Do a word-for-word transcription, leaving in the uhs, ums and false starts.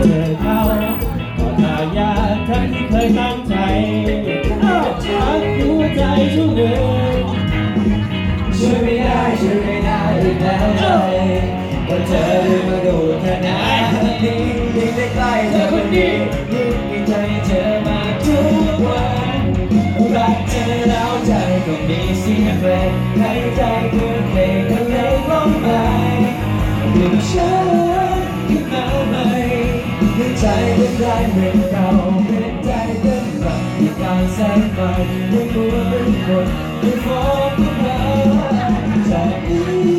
เจอเขาก็ทายาททั้งที่เคยตั้งใจรักหัวใจช่วงหนึ่งช่วยไม่ได้ช่วยไม่ได้อีกแล้วใจว่าเธอได้มาดูขนาดนี้ยิ่งได้ใกล้เธอคนนี้ยิ่งมีใจเธอมาทุกวันรักเธอแล้วใจก็มีเสียงเพลงให้ใจคือเพลงก็เลยร้องไปดึงฉันขึ้นมาใหม่ให้ใจเป็นได้เหมือนเก่าเป็นใจเดิมแบบที่การแสงไฟยังมัวเป็นคนที่ฟ้องขึ้นมาจากนี้